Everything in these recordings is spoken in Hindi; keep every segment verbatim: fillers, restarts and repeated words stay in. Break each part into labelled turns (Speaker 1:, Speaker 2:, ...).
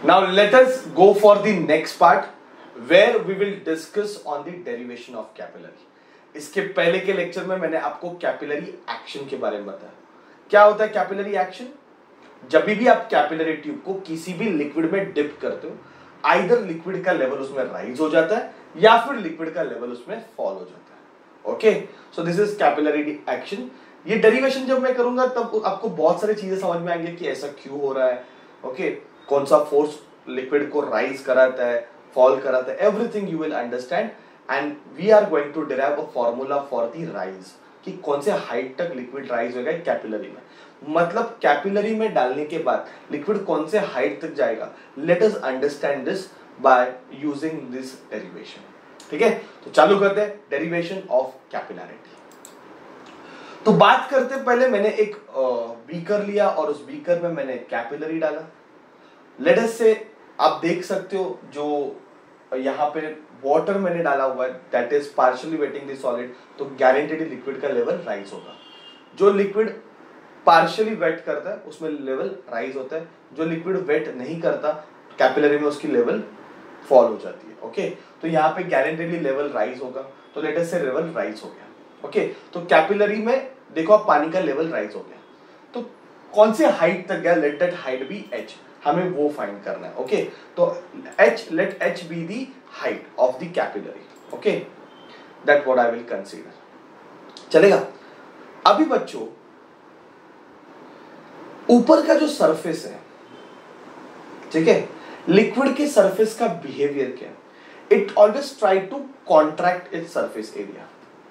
Speaker 1: Now let us go for the next part where we will discuss on the derivation of capillary. इसके पहले के लेक्चर में मैंने आपको कैपिलरी एक्शन के बारे में बताया। क्या होता है कैपिलरी एक्शन? जब भी आप कैपिलरी ट्यूब को किसी भी लिक्विड में डिप करते हो, आइदर लिक्विड का लेवल उसमें राइज हो जाता है या फिर लिक्विड का लेवल उसमें फॉल हो जाता है। Okay, so this is capillary action. ये डेरिवेशन जब मैं करूंगा तब आपको बहुत सारी चीजें समझ में आएंगे कि ऐसा क्यों हो रहा है। ओके, कौन सा फोर्स लिक्विड को राइज कराता है, फॉल कराता है, everything you will understand and we are going to derive a formula for the rise कि कौन से हाइट तक लिक्विड राइज होगा कैपिलरी में। मतलब कैपिलरी में डालने के बाद लिक्विड कौन से हाइट तक जाएगा। Let us understand this by using this derivation. ठीक है, तो चालू करते हैं डेरिवेशन ऑफ कैपिलरिटी। तो बात करते पहले मैंने एक बीकर लिया और उस बीकर में मैंने कैपिलरी डाला। लेट अस से आप देख सकते हो जो यहाँ पे वाटर मैंने डाला हुआ है that is partially wetting the solid, तो गारंटेड लिक्विड का लेवल राइज होगा। जो लिक्विड पार्शियली वेट करता है उसमें लेवल राइज होता है, जो लिक्विड वेट नहीं करता कैपिलरी में उसकी लेवल फॉल हो जाती है। ओके, तो यहाँ पे गारंटेडली लेवल राइज होगा, तो लेट अस से लेवल राइज हो गया। ओके, तो कैपिलरी में देखो आप पानी का लेवल राइज हो गया, तो कौन से हाइट तक गया, let that height be H, हमें वो फाइंड करना है। ओके, तो H, let H be the height of the capillary. Okay, that what I will consider. चलेगा। अभी बच्चों ऊपर का जो सरफेस है, ठीक है, लिक्विड के सरफेस का बिहेवियर क्या है? It always try to contract its surface area,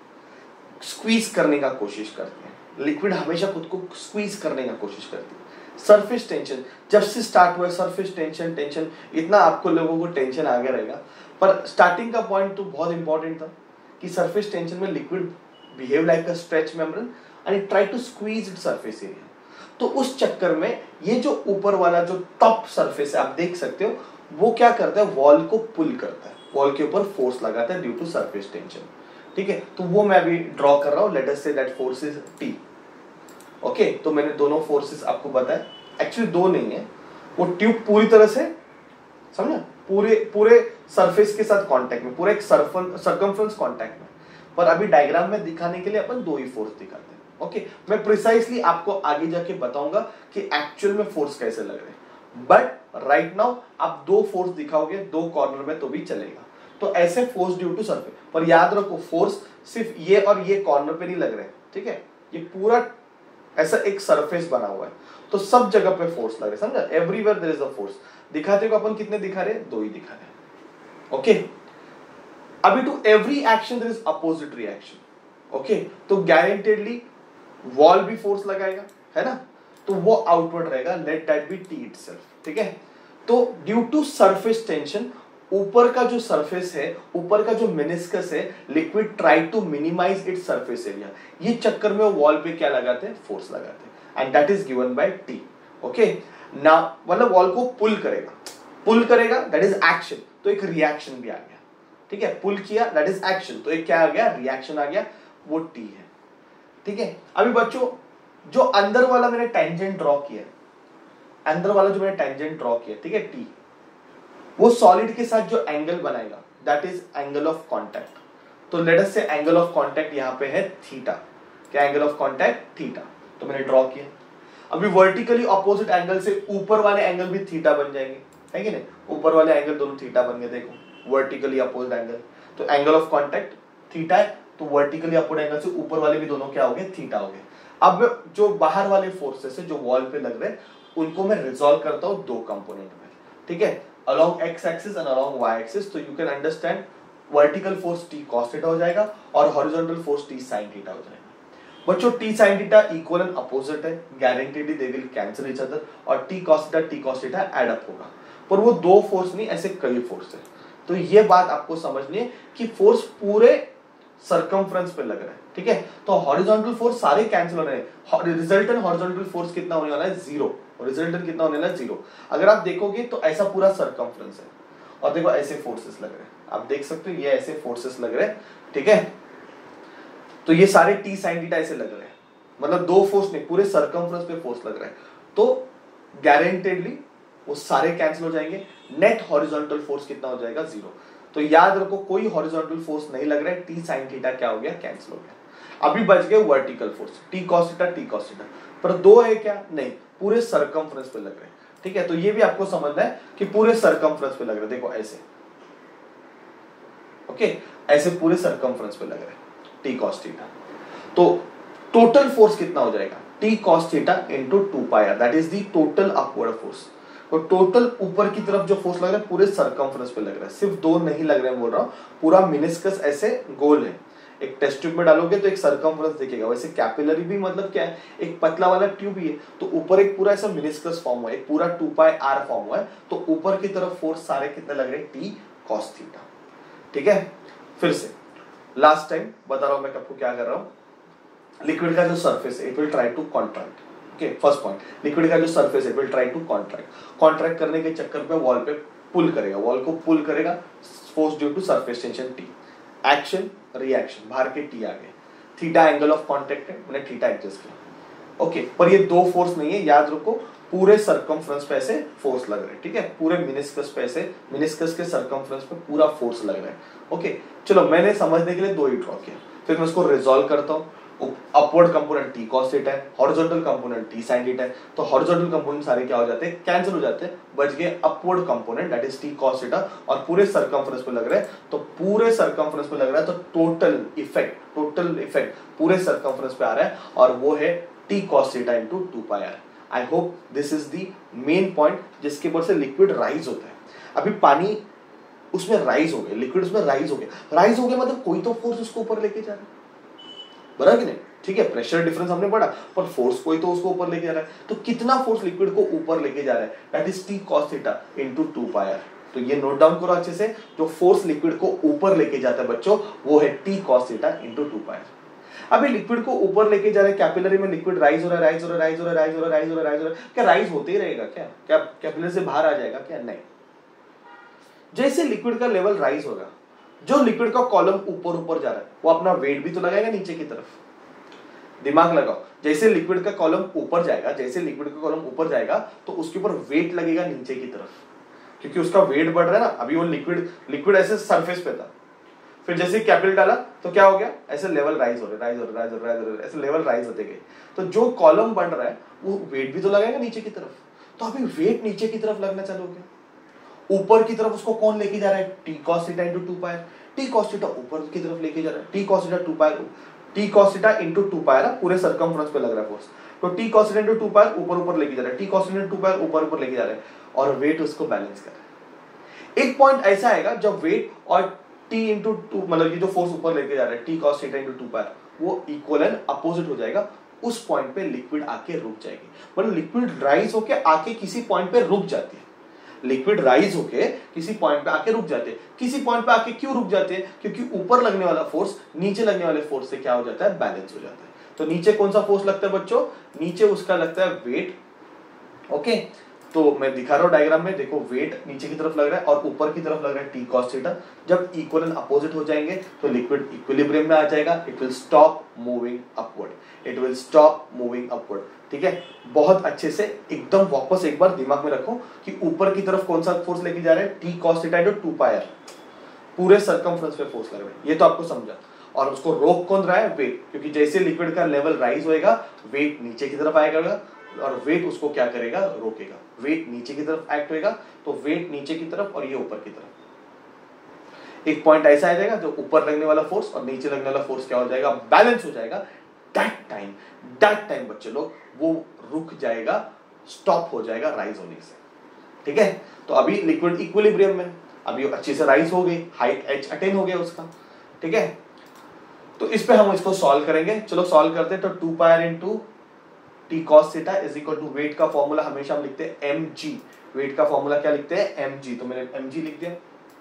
Speaker 1: squeeze करने का कोशिश करते हैं। लिक्विड हमेशा खुद को स्क्वीज करने का कोशिश करती है। सरफेस टेंशन जब से स्टार्ट हुआ, सरफेस टेंशन टेंशन इतना आपको लोगों को टेंशन आगे रहेगा, पर स्टार्टिंग का पॉइंट तो बहुत इंपॉर्टेंट था कि सरफेस टेंशन में liquid behave like a stretch membrane and it try to squeeze it surface area. तो उस चक्कर में ये जो ऊपर वाला जो टॉप सरफेस है आप देख सकते हो, वो क्या करता है, वॉल को पुल करता है, वॉल के ऊपर फोर्स लगाता है ड्यू टू सरफेस टेंशन। ठीक है, तो वो मैं अभी ड्रॉ कर रहा हूं। Let us say that force is T. Okay, तो मैंने दोनों फोर्सेस आपको बताया, एक्चुअली दो नहीं है, वो ट्यूब पूरी तरह से समझा, पूरे पूरे सरफेस के साथ कांटेक्ट में, पूरे एक सर्कमफ्रेंस कांटेक्ट में, पर अभी डायग्राम में दिखाने के लिए अपन दो ही फोर्स दिखाते हैं। ओके, मैं प्रिसाइसली आपको आगे जाके बताऊंगा कि एक्चुअल में फोर्स कैसे लग रहे हैं, बट राइट नाउ आप दो फोर्स दिखाओगे दो कॉर्नर में तो भी चलेगा। तो ऐसे फोर्स ड्यू टू सरफेस, पर याद रखो फोर्स सिर्फ ये और ये कॉर्नर पे नहीं लग रहे हैं। ठीक है, ये पूरा ऐसा एक सरफेस बना हुआ है, तो सब जगह पे फोर्स लग रहा है, समझा? Everywhere there is a force. दिखाते को अपन कितने दिखा रहे हैं, दो ही दिखा रहे हैं। ओके, अभी to every action there is opposite reaction. Okay, तो गारंटेडली वॉल भी फोर्स लगाएगा, है ना, तो वो आउटवर्ड रहेगा, let that be T itself. ठीक है, तो ड्यू टू सरफेस टेंशन ऊपर का जो सरफेस है, ऊपर का जो मेनिस्कस है, liquid try to minimise its surface area. ये चक्कर में वॉल पे क्या लगाते हैं, फोर्स लगाते हैं, and that is given by T. Okay, ना मतलब वॉल को पुल करेगा, पुल करेगा दैट इज एक्शन, तो एक रिएक्शन भी आ गया। ठीक है, पुल किया दैट इज एक्शन, तो एक क्या आ गया, रिएक्शन आ गया, वो टी है। ठीक है, अभी बच्चों जो अंदर वाला मैंने टेंजेंट ड्रॉ किया, अंदर वाला जो मैंने टेंजेंट ड्रॉ किया, ठीक है, टी, वो सॉलिड के साथ जो एंगल बनाएगा that is angle of contact. तो let us say angle of contact यहाँ पे है थीटा। क्या एंगल ऑफ कांटेक्ट, थीटा, तो मैंने ड्रॉ किया। अभी वर्टिकली ऑपोजिट एंगल से ऊपर वाले एंगल भी थीटा बन जाएंगे, है कि नहीं? ऊपर वाले एंगल दोनों थीटा बन गए, देखो वर्टिकली अपोजिट एंगल, तो एंगल ऑफ कांटेक्ट थीटा है, तो वर्टिकली अपोजिट एंगल से ऊपर वाले भी दोनों क्या हो गए, थीटा हो गए। अब जो बाहर वाले फोर्सेस है जो वॉल पे लग रहे हैं, उनको मैं रिजॉल्व करता हूं दो कंपोनेंट में। ठीक है, along x axis and along y axis, तो you can understand vertical force t cos theta हो जाएगा और horizontal force t sin theta हो जाएगा। बच्चों t sin theta equal and opposite है, guaranteed they will cancel each other, और t cos theta t cos theta add up होगा, पर वो दो फोर्स नहीं, ऐसे कई फोर्स है। तो ये बात आपको समझनी है कि फोर्स पूरे सर्कमफ्रेंस पे लग रहा है। ठीक है, तो हॉरिजॉन्टल फोर्स सारे कैंसिल हो रहे हैं, रिजल्टेंट हॉरिजॉन्टल फोर्स कितना होने वाला है, जीरो, और रिजल्टेंट कितना होने वाला है, जीरो। अगर आप देखोगे तो ऐसा पूरा सर्कमफ्रेंस है, और देखो ऐसे फोर्सेस लग रहे हैं, आप देख सकते हो ये ऐसे फोर्सेस लग रहे हैं। ठीक है, तो ये सारे टी साइन थीटा ऐसे लग रहे हैं, मतलब दो फोर्स नहीं, पूरे सर्कमफ्रेंस पे फोर्स लग रहा है। तो गारंटेडली वो सारे कैंसिल हो जाएंगे, नेट हॉरिजॉन्टल फोर्स कितना हो जाएगा, जीरो। तो याद रखो कोई हॉरिजॉन्टल फोर्स नहीं लग रहा है, टी साइन थीटा क्या हो गया, कैंसिल हो गया। अभी बच गए vertical force, T cos theta T cos theta, पर दो है क्या, नहीं, पूरे सरकमफ्रेंस पे लग रहे हैं। ठीक है, तो ये भी आपको समझना है कि पूरे सरकमफ्रेंस पे लग रहे हैं, देखो ऐसे, ओके, ऐसे पूरे सरकमफ्रेंस पे लग रहे हैं टी कॉस थीटा। तो टोटल फोर्स कितना हो जाएगा, T cos theta into two pi R, that is the total upward force. तो टोटल ऊपर की तरफ जो फोर्स लग रहा है पूरे सरकमफ्रेंस पे लग रहा है, सिर्फ दो नहीं लग रहे हैं बोल रहा हूं, पूरा मिनिस्कस ऐसे गोल है। एक टेस्ट ट्यूब में डालोगे तो एक सरकमफ्रेंस दिखेगा, वैसे कैपिलरी भी मतलब क्या है, एक पतला वाला ट्यूब ही है, तो ऊपर एक पूरा ऐसा मिनिस्कस फॉर्म हुआ है, एक पूरा टू पाई आर फॉर्म हुआ है, तो ऊपर की तरफ फोर्स सारे कितने लग रहे हैं, टी कॉस थीटा। ठीक है, फिर से लास्ट टाइम बता रहा हूं मैं आपको क्या कर रहा हूं, लिक्विड का जो सरफेस है it will try to contract. Okay, first point, liquid का जो सरफेस है it will try to contract. Contract करने के चक्कर पे वॉल पे पुल करेगा, वॉल को पुल करेगा, force due to surface tension T, action reaction, बाहर के टी आ गए, थीटा एंगल ऑफ कॉन्टैक्ट है, मैंने थीटा एडजस्ट किया। ओके, पर ये दो फोर्स नहीं है, याद रखो पूरे सरकमफ्रेंस पे ऐसे फोर्स लग रहे हैं। ठीक है, पूरे मिनिस्कस पे ऐसे, मिनिस्कस के सरकमफ्रेंस पे पूरा फोर्स लग रहा है। ओके, चलो मैंने समझने के लिए दो ही ड्रॉ किया, फिर मैं उसको रिजॉल्व करता हूँ। Upward component T cos theta है, horizontal component T sine theta है, तो हॉरिजॉन्टल कंपोनेंट सारे क्या हो जाते हैं, कैंसिल हो जाते हैं, बच गए upward component that is T cos theta, और पूरे सरकमफ्रेंस पे लग रहा है, तो पूरे सरकमफ्रेंस पे लग रहा है, तो टोटल इफेक्ट, टोटल इफेक्ट पूरे सरकमफ्रेंस पे आ रहा है, और वो है T cos theta into two pi R. I hope this is the main point जिसके ऊपर से लिक्विड राइज होता है। अभी पानी उसमें राइज हो गया, लिक्विड उसमें राइज हो गया, राइज हो गया मतलब कोई तो फोर्स उसको ऊपर लेके जा रहा है, बराबर कि नहीं। ठीक है, प्रेशर डिफरेंस हमने पढ़ा, पर फोर्स कोई तो उसको ऊपर लेके जा रहा है, तो कितना फोर्स लिक्विड को ऊपर लेके जा रहा है, that is T cos theta into two pi R. तो ये नोट डाउन करो अच्छे से, जो फोर्स लिक्विड को ऊपर लेके जाता है बच्चों, वो है T cos theta into two pi R. अभी लिक्विड को ऊपर लेके जा रहे हैं, कैपिलरी में लिक्विड राइज हो रहा है, राइज हो रहा है, राइज हो रहा है, राइज हो रहा है, राइज हो रहा है, राइज हो रहा है, क्या राइज होते ही रहेगा क्या, क्या कैपिलरी से बाहर आ जाएगा क्या, नहीं। जैसे लिक्विड का लेवल राइज होगा, जो लिक्विड का कॉलम ऊपर ऊपर जा रहा है वो अपना वेट भी तो लगाएगा नीचे की तरफ, दिमाग लगाओ। जैसे लिक्विड का कॉलम ऊपर जाएगा, जैसे लिक्विड का कॉलम ऊपर जाएगा तो उसके ऊपर वेट लगेगा नीचे की तरफ, क्योंकि उसका वेट बढ़ रहा है ना। अभी वो लिक्विड लिक्विड ऐसे सरफेस पे था, फिर जैसे कैपिलरी डाला तो क्या हो गया, ऐसे लेवल राइज हो रहे राइज हो रहे राइज हो रहे राइज हो रहे ऐसे लेवल राइज होते गए, तो जो कॉलम बन रहा है वो वेट भी तो लगाएगा नीचे की तरफ, तो अभी वेट नीचे की तरफ लगना चालू हो गया। ऊपर की तरफ उसको कौन लेके जा रहा है, T cos theta into two pi, T cos theta ऊपर की तरफ लेके जा रहा है, T cos theta two pi, T cos theta into two pi ना, पूरे सरकमफ्रेंस पे लग रहा है फोर्स, तो T cos theta into two pi ऊपर ऊपर लेके जा रहा है, T cos theta two pi ऊपर ऊपर लेके जा रहा है, और वेट उसको बैलेंस कर रहा है। एक पॉइंट ऐसा आएगा जब वेट और टी इंटू टू, मतलब ये जो फोर्स ऊपर लेके जा रहा है T cos theta into two pi, वो इक्वल एंड अपोजिट हो जाएगा, उस पॉइंट पे लिक्विड आके रुक जाएगी। मतलब लिक्विड राइज होके आके किसी पॉइंट पे रुक जाती है, लिक्विड राइज होके किसी पॉइंट पे आके रुक जाते हैं। किसी पॉइंट पे आके क्यों रुक जाते हैं, क्योंकि ऊपर लगने वाला फोर्स नीचे लगने वाले फोर्स से क्या हो जाता है, बैलेंस हो जाता है। तो नीचे कौन सा फोर्स लगता है बच्चों, नीचे उसका लगता है वेट। ओके, तो मैं दिखा रहा हूं डायग्राम में, देखो वेट नीचे की तरफ लग रहा है और ऊपर की तरफ लग रहा है टी कॉस थीटा। जब इक्वल एंड अपोजिट हो जाएंगे तो लिक्विड इक्विलिब्रियम में आ जाएगा, it will stop moving upward, it will stop moving upward. ठीक है, बहुत अच्छे से एकदम वापस एक बार दिमाग में रखो कि ऊपर की तरफ कौन सा फोर्स लेके जा रहे हैं, T cos theta into two pi R, पूरे सरकमफ्रेंस पे फोर्स लग रहा है, ये तो आपको समझा। और उसको रोक कौन रहा है, वेट, क्योंकि जैसे लिक्विड का लेवल राइज होएगा वेट नीचे की तरफ आएगा और वेट उसको क्या करेगा, रोकेगा। वेट नीचे की तरफ एक्ट होएगा तो वेट नीचे की तरफ और ये ऊपर की तरफ। एक पॉइंट ऐसा आ जाएगा जो ऊपर लगने वाला फोर्स और नीचे लगने वाला फोर्स क्या हो जाएगा, बैलेंस हो जाएगा। दैट टाइम दैट टाइम बच्चे लोग वो रुक जाएगा, स्टॉप हो जाएगा राइज होने से। ठीक है, तो अभी लिक्विड इक्विलिब्रियम में, अभी अच्छे से राइज हो गई, हाइट एच अटेन हो गया उसका। ठीक है, तो इस पे हम इसको सॉल्व करेंगे। चलो सॉल्व करते हैं। तो two pi R into T cos theta is equal to, weight का फॉर्मूला हमेशा हम लिखते हैं एम जी, वेट का फॉर्मूला क्या लिखते हैं, एम जी, तो मैंने एम जी लिख दिया।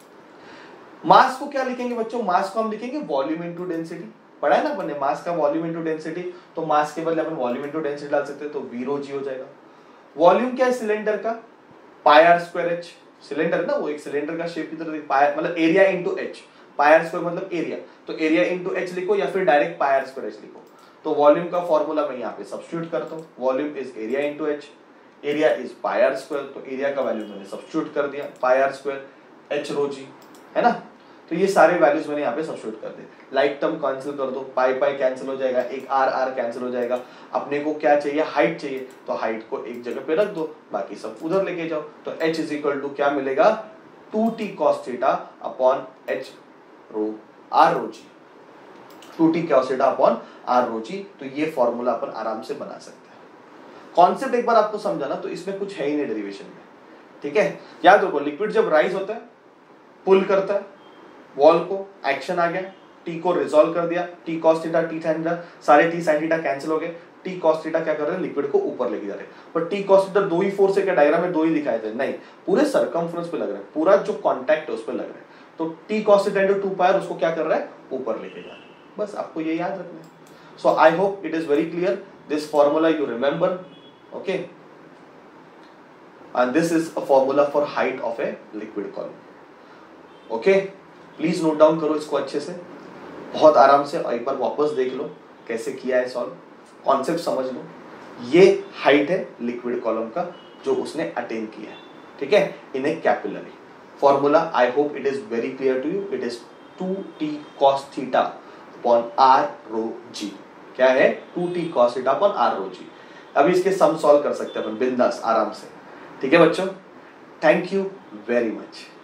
Speaker 1: मास को क्या लिखेंगे बच्चों, मास को हम लिखेंगे वॉल्यूम इनटू डेंसिटी, पढ़ा है ना अपन ने, मास का वॉल्यूम इनटू डेंसिटी, तो मास के बदले अपन वॉल्यूम इनटू डेंसिटी डाल सकते हैं, तो वी रो जी हो जाएगा। वॉल्यूम क्या है सिलेंडर का, pi R square H, cylinder है ना वो, एक सिलेंडर का शेप की तरह, पाई मतलब area into H, pi R square मतलब एरिया, तो एरिया इनटू एच लिखो या फिर direct pi R square H लिखो। तो वॉल्यूम का फॉर्मूला मैं यहाँ पे सब्स्टिट्यूट करता हूँ, volume is area into H area is pi R square, तो एरिया का वैल्यू मैंने सब्स्टिट्यूट कर दिया pi R square H rho G, है ना। तो ये सारे वैल्यूज मैंने यहाँ पे सब्स्टिट्यूट कर दिए, लाइक टर्म कैंसिल कर दो, पाई पाई कैंसिल हो जाएगा, एक आर आर कैंसिल हो जाएगा। अपने को क्या चाहिए, हाइट चाहिए, तो हाइट को एक जगह पे रख दो, बाकी सब उधर लेके जाओ। तो h इज इक्वल टू क्या मिलेगा, two T cos theta upon H rho R rho G, two T cos theta upon R rho G. तो ये फॉर्मूला अपन आराम से बना सकते हैं। कॉन्सेप्ट एक बार आपको समझाना, तो इसमें कुछ है ही नहीं डेरिवेशन में, ठीक है। याद रखो, लिक्विड जब राइज होता है, पुल करता है वॉल को, एक्शन आ गया, टी को रिजॉल्व कर दिया, T cos theta T sine theta, सारे टी साइन थीटा कैंसिल हो गए, टी कॉस थीटा क्या कर रहे हैं, लिक्विड को ऊपर लेके जा रहे हैं। पर टी कॉस थीटा दो ही फोर्स है क्या, डायग्राम में दो ही दिखाए थे, नहीं, पूरे सर्कमफ्रेंस पे लग रहा है, पूरा जो कॉन्टैक्ट है उस पे लग रहा है। तो T cos theta into two pi R उसको क्या कर रहा है, ऊपर लेके जा रहा है। बस आपको ये याद रखना है। So I hope it is very clear, this formula you remember, okay. And this is a formula for height of a liquid column, okay. Please note down करो इसको अच्छे से, बहुत आराम से, और एक बार वापस देख लो कैसे किया है सॉल्व, कॉन्सेप्ट समझ लो। ये हाइट है लिक्विड कॉलम का जो उसने अटेन किया है, ठीक है, in a capillary. Formula I hope it is very clear to you, it is two T cos theta upon R rho G. क्या है, two T cos theta upon R rho G. अभी इसके सम सॉल्व कर सकते हैं अपन बिंदास आराम से, ठीक है बच्चों। Thank you very much.